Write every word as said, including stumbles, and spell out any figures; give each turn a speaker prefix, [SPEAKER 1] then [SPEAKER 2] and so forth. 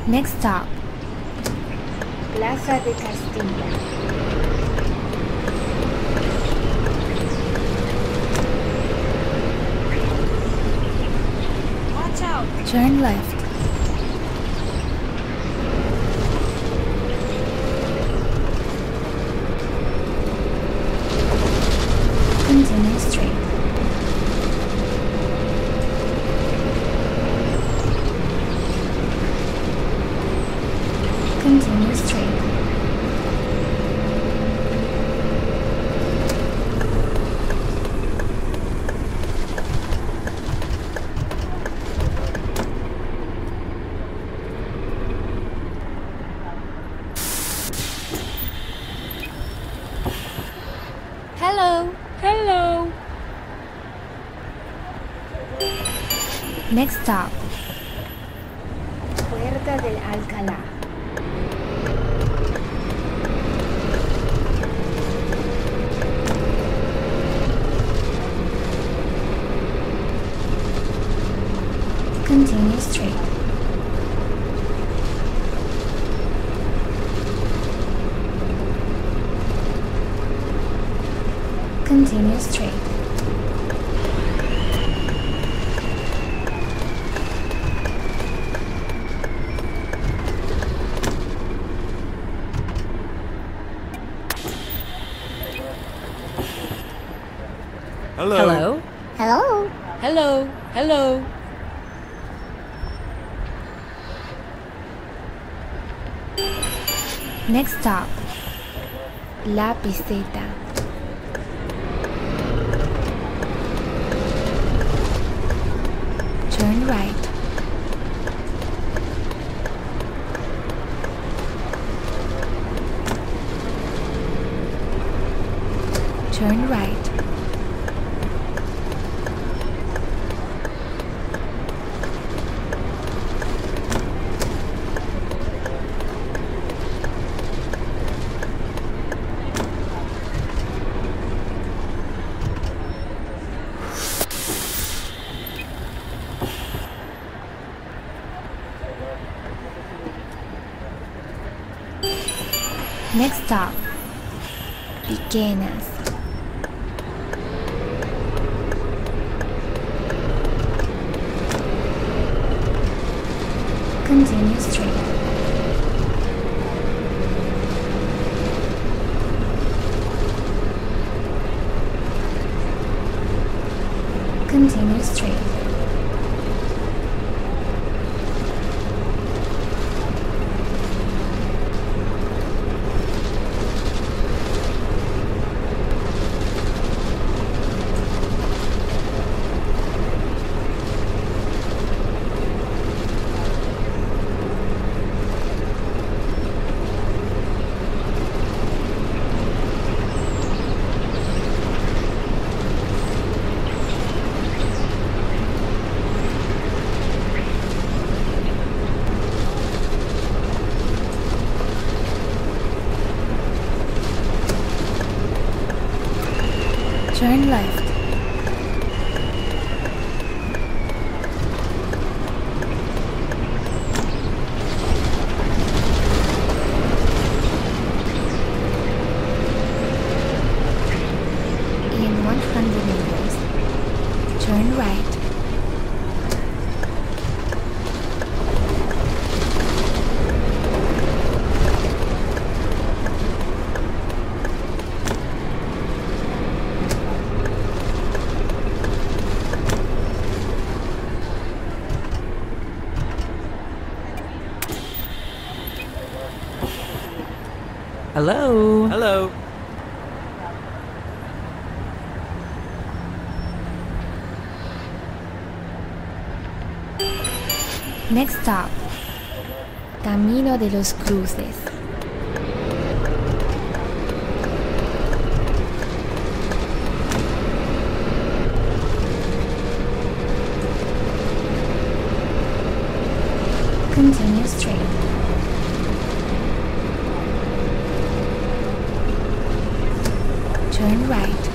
[SPEAKER 1] Next stop,
[SPEAKER 2] Plaza de Castilla. Watch out!
[SPEAKER 1] turn left. Continue straight. Continue straight.
[SPEAKER 2] Hello! Hello!
[SPEAKER 1] Next stop,
[SPEAKER 2] Puerta del Alcalá.
[SPEAKER 1] continue straight. Continue straight.
[SPEAKER 3] Hello.
[SPEAKER 2] Hello?
[SPEAKER 1] Hello.
[SPEAKER 2] Hello! Hello!
[SPEAKER 1] Next stop, La Piseta. Turn right. Turn right. Next stop, Piquenas. Continue straight. Continue straight. Turn left. In one hundred meters, turn right.
[SPEAKER 2] Hello?
[SPEAKER 3] Hello.
[SPEAKER 1] Next stop, Camino de los Cruces. Continue straight. Turn right.